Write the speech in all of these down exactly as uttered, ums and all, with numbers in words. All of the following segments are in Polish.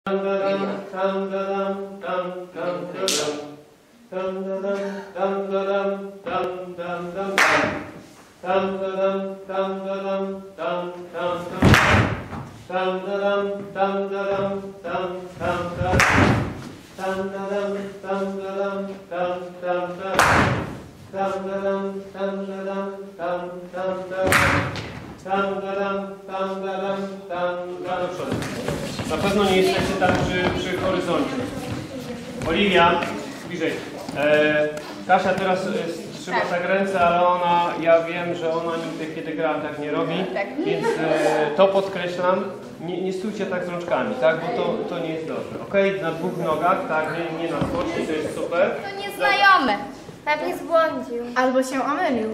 Na pewno nie jesteście tam przy, przy horyzoncie. Oliwia, bliżej. E, Kasia teraz trzyma tak ręce, ale ona, ja wiem, że ona nigdy kiedy gra tak nie robi, tak. Więc e, to podkreślam. Nie, nie stójcie tak z rączkami, tak? Bo to, to nie jest dobre. Okej, okay? Na dwóch nogach, tak? Nie, nie na skoczni, to jest super. To nieznajome. Pewnie zbłądził. Albo się omylił.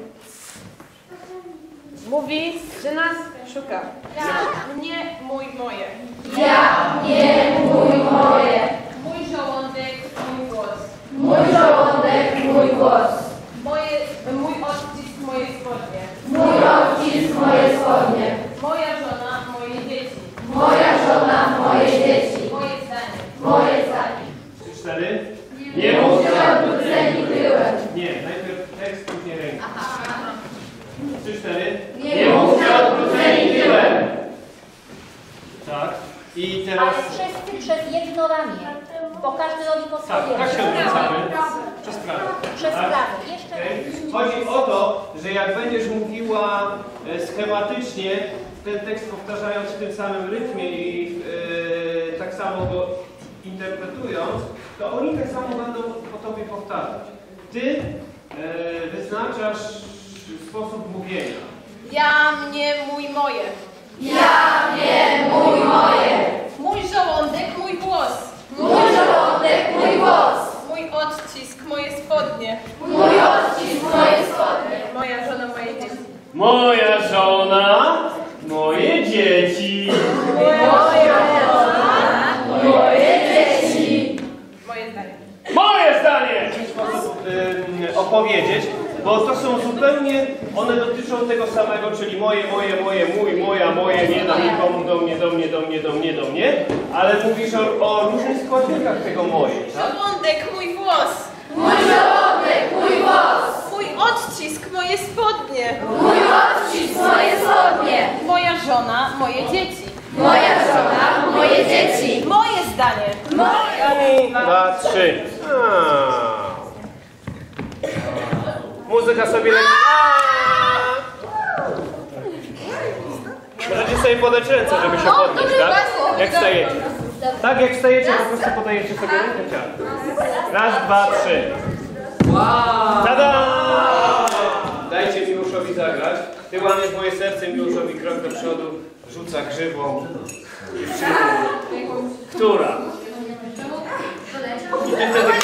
Mówi, że nas szuka. Ja, mnie, mój, moje. Ja, mnie, mój, moje. Mój żołądek, mój głos. Mój żołądek, mój głos. Moje, mój odcisk, moje spodnie. Mój odcisk, moje spodnie. Moja żona, moje dzieci. Moja żona, moje dzieci. Moje zdanie. Moje zdanie. Trzy, cztery. Nie mówcie odwróceni tyłem. Nie, najpierw tekst, później ręka. Trzy, cztery. Nie mówcie odwróceni tyłem. Tak. I teraz... Ale wszyscy przez jedno ramię, bo każdy robi po Tak, swojemu. tak się odwracamy. Przez prawo. Przez Tak? prawo. Jeszcze Okay. Chodzi o to, że jak będziesz mówiła e, schematycznie ten tekst powtarzając w tym samym rytmie i e, tak samo go interpretując, to oni tak samo będą po tobie powtarzać. Ty e, wyznaczasz sposób mówienia. Ja, mnie, mój, moje. Ja, mnie, mój, moje. Mój żołądek, mój głos. Mój żołądek, mój głos. Mój odcisk, moje spodnie. Mój odcisk, moje spodnie. Moja żona, moje dzieci. Moja żona, moje dzieci. Moja żona, moje dzieci. Moje zdanie. Moje zdanie! W ten sposób y, opowiedzieć, bo to są zupełnie, one dotyczą tego samego, czyli moje, moje, moje, mój, moja, moje, nie dam nikomu, do mnie, do mnie, do mnie, do mnie, do mnie, ale mówisz o, o różnych składnikach tego moje, tak? Żołądek, mój głos. Mój żołądek, mój głos. Mój odcisk, moje spodnie. Mój odcisk, moje spodnie. Moja żona, moje dzieci. Moja żona, moje dzieci. Moje zdanie. Moje. Dwa, trzy. A. Muzyka sobie leci. Możecie sobie podać ręce, żeby się podnieść, tak? Jak wstajecie. Tak, jak wstajecie, po prostu podajecie sobie rękę ciała. Raz, dwa, trzy. Tada! Dajcie Miłoszowi zagrać. Ty łamiesz moje serce, Miłoszowi krok do przodu, rzuca grzywą. Która? I ty wtedy...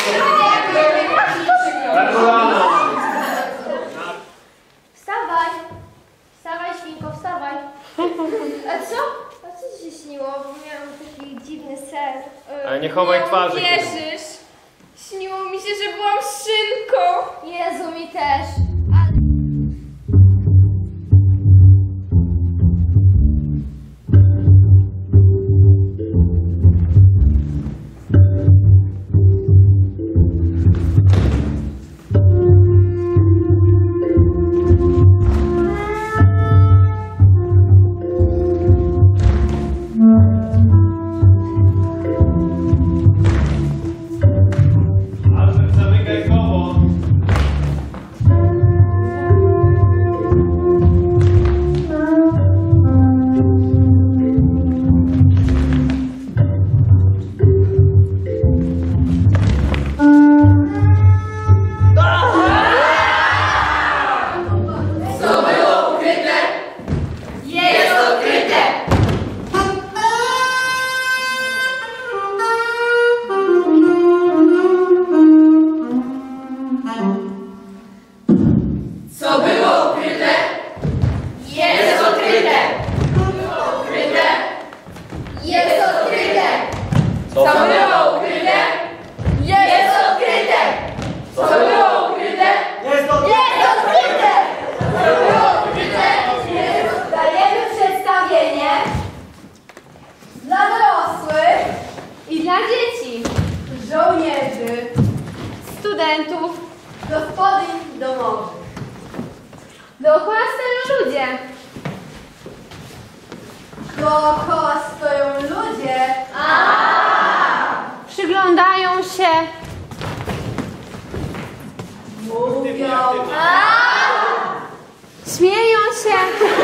Wstawaj! Wstawaj, świnko, wstawaj! A co? A co ci się śniło? Bo miałam taki dziwny sen. Ale nie chowaj twarzy. Wierzysz? Śniło mi się, że byłam szynką! Jezu, mi też! Alfred, zamykaj koło. dla dzieci, Żołnierzy, studentów, gospodyń domowych. dookoła stoją ludzie. Dookoła stoją ludzie. Przyglądają się. Mówią. Śmieją się.